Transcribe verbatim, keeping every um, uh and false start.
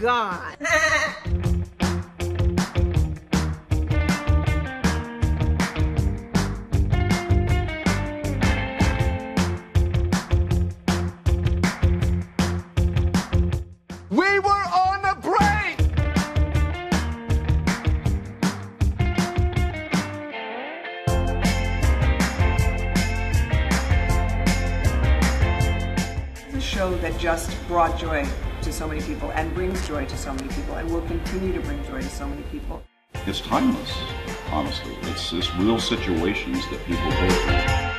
God. We were on a break! It's a show that just brought joy to so many people and brings joy to so many people and will continue to bring joy to so many people. It's timeless, honestly. It's, it's real situations that people go through.